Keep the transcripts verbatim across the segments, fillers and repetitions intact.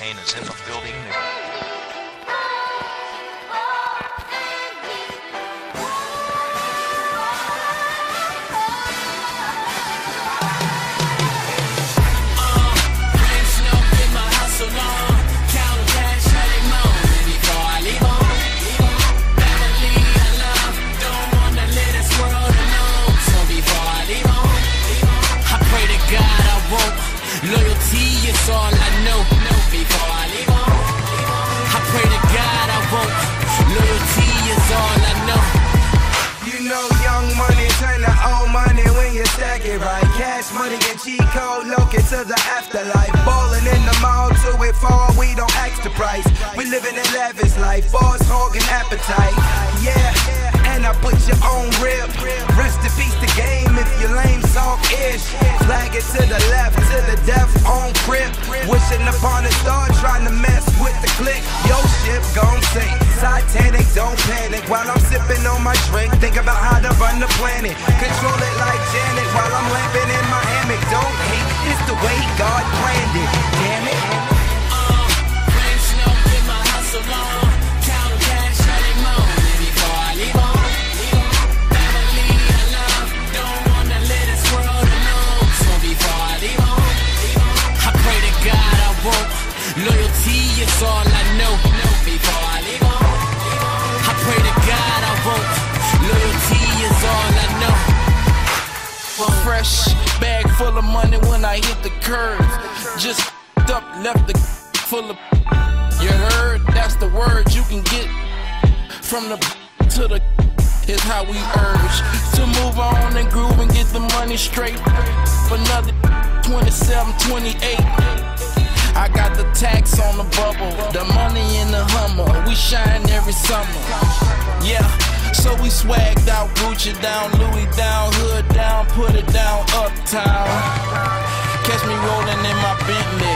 Kane is in the building. Loyalty is all I know. Before I leave home, I pray to God I won't. Loyalty is all I know. You know young money turn to old money when you stack it right. Cash money and cheat code, locate to the afterlife. Ballin' in the mall till it fall, we don't ask the price. We living in lavish life, boss hogging appetite. Yeah, and I put your own rib. Rest in peace the game if you lame soft-ish. Flag it to the left, to the death on crib. Wishing upon a star, trying to mess with the click. Yo ship gon' sink, Titanic, don't panic. While I'm sipping on my drink, think about how to run the planet. Control it like Janet while I'm lamping in my hammock. Don't hate, it's the way God planned it. Damn it. Uh, rain, snow, get my hustle on. Count cash, early morning before I leave home. Family I love, don't wanna let this world alone. So before I leave home, I pray to God I won't. Loyalty is all I know. Before I leave home, I pray to God I won't. Loyalty is all I know. Fresh bag full of money when I hit the curve. Just up, left the full of. You heard? That's the word you can get from the to the. Is how we urge to move on and groove and get the money straight. For another twenty-seven, twenty-eight. I got the tax on the bubble, the money in the Hummer. We shine every summer. Yeah. So we swagged out, Gucci down, Louis down, hood down, put it down, uptown. Catch me rolling in my Bentley,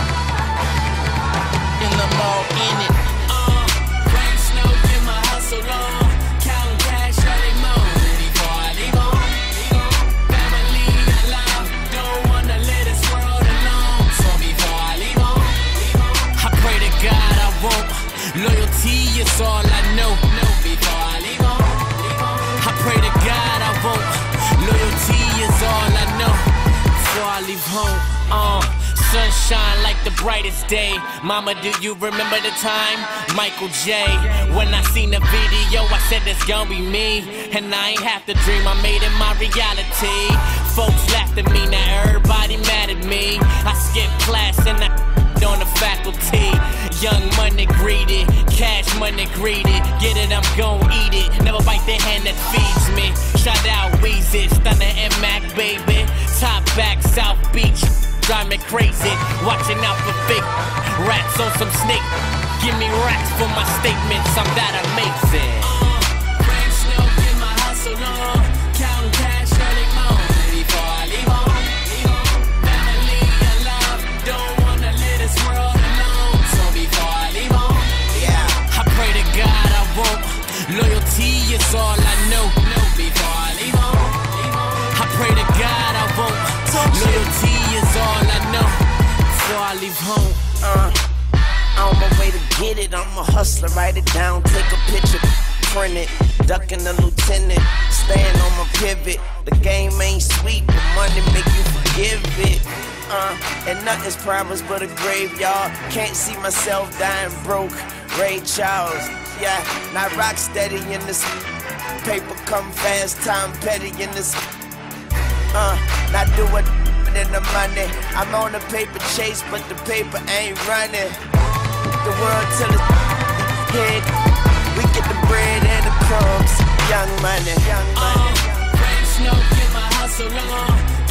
in the mall, in it. Uh, rain, snow, get my hustle on. Count cash, early morning before I leave home. Family I love, don't wanna let this world alone. So before I leave home, I pray to God I won't. Loyalty is all I know. Before I leave home, I pray to God I won't. Loyalty is all I know. Before I leave home, uh, sunshine like the brightest day. Mama, do you remember the time? Michael J. When I seen the video, I said it's gonna be me. And I ain't have to dream, I made it my reality. Folks laughed at me, now everybody mad at me. I skipped class and I on the faculty. Young money greedy, cash money greedy. Get it, I'm gon' eat it. Never bite the hand that feeds me. Shout out Weezy, Stunner and Mac, baby. Top back, South Beach, drive me crazy. Watching out for fake rats on some snake. Give me racks for my statements, I'm that amazing. Uh, rain, snow, get my hustle on. Count cash, early morning before I leave home. Loyalty is all I know. Before I leave home, I pray to God I won't. Loyalty is all I know. Before I leave home, uh, on my way to get it, I'm a hustler. Write it down, take a picture, print it. Ducking the lieutenant, staying on my pivot. The game ain't sweet, but money make you forgive it. Uh, and nothing's promised but a graveyard. Can't see myself dying broke. Ray Charles. Yeah, not rock steady in this. Paper come fast, time petty in this. Uh, not do it in the money. I'm on a paper chase, but the paper ain't running. The world till it's hit. We get the bread and the crumbs. Young money, young money. Uh, rain, snow, get my hustle on.